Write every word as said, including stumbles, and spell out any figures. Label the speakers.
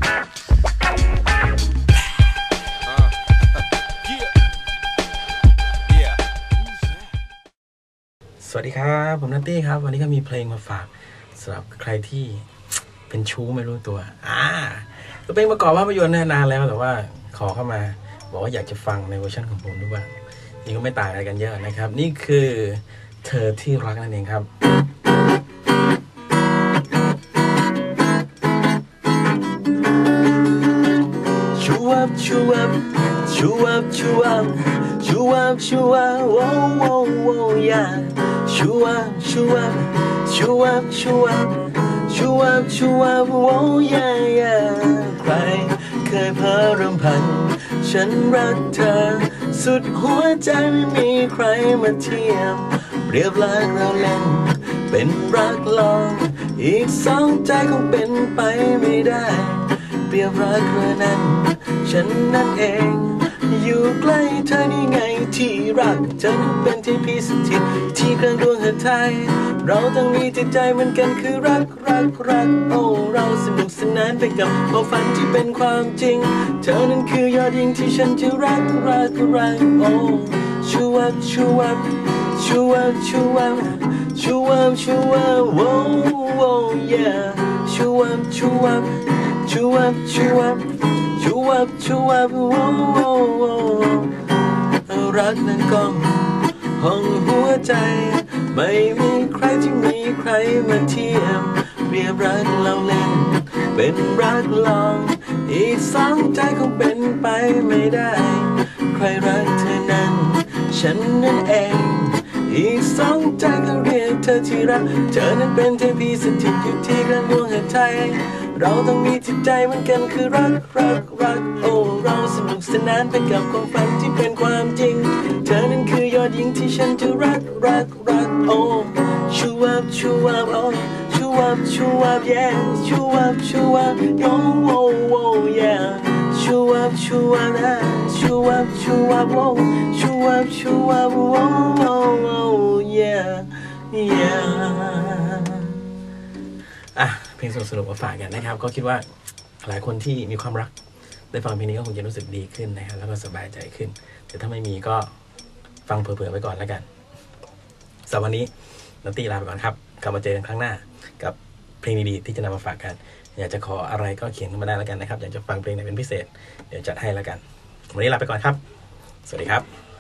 Speaker 1: สวัสดีครับผมนัตตี้ครับวันนี้ก็มีเพลงมาฝากสำหรับใครที่เป็นชู้ไม่รู้ตัวอ่าเพลงประกอบภาพยนตร์นานแล้วแต่ว่าขอเข้ามาบอกว่าอยากจะฟังในเวอร์ชันของผมด้วยนี่ก็ไม่ต่างอะไรกันเยอะนะครับนี่คือเธอที่รักนั่นเองครับชูวับชูวับชูวับชูวับชูวับชูวับโว้โว้โว้ยาชูวับชูวับชูวับชูวับชูวับชูวับโว้ยายาใครเคยเพ้อรำพันฉันรักเธอสุดหัวใจไม่มีใครมาเทียมเปรียบรักเราเล่นเป็นรักลองอีกสองใจคงเป็นไปไม่ได้เปรียบรักเธอนั้นฉันนั่นเองอยู่ใกล้เธอนี่ไงที่รักเธอนั้นเป็นที่พิสถิตที่กลางดวงหัวใจเราต้องมีจิตใจเหมือนกันคือรักรักรักโอ้เราสนุกสนานไปกับความฝันที่เป็นความจริงเธอนั้นคือยอดหญิงที่ฉันจะรักรักรักโอ้ชูวับชูวับชูวับชูวับชูวับชูวับโว้โว้ yeah ชูวับชูวับชูวับชูวับชูวับชูวับโว้โว้โว้รักนั้นก้องห้องหัวใจไม่มีใครที่มีใครมาเทียมเปรียบรักเราเล่นเป็นรักลองอีกสองใจคงเป็นไปไม่ได้ใครรักเธอนั้นฉันนั่นเองอีกสองใจก็เรียกเธอที่รักเธอนั้นเป็นเทพีสถิตอยู่ที่กลางดวงหัวใจเราต้องมีจิตใจเหมือนกันคือรักรักรักโอ้เราสนุกสนานไปกับความฝันที่เป็นความจริงเธอนั้นคือยอดหญิงที่ฉันจะรักรักรักโอ้ชูวับชูวับโอ้ชูวับชูวับ yeah ชูวับชูวับโอ้โอ้โอ้ yeah ชูวับชูวับนะชูวับชูวับโอ้ชูวับชูวับโอ้โอ้โอ้ yeah yeah อ่ะเพลงสนุกๆมาฝากกันนะครับก็คิดว่าหลายคนที่มีความรักได้ฟังเพลงนี้ก็คงจะรู้สึกดีขึ้นนะครับแล้วก็สบายใจขึ้นแต่ถ้าไม่มีก็ฟังเผื่อๆไว้ก่อนแล้วกันสำหรับวันนี้นัตตี้ลาไปก่อนครับกลับมาเจอกันครั้งหน้ากับเพลงดีๆที่จะนำมาฝากกันอยากจะขออะไรก็เขียนมาได้แล้วกันนะครับอยากจะฟังเพลงไหนเป็นพิเศษเดี๋ยวจัดให้แล้วกันวันนี้ลาไปก่อนครับสวัสดีครับ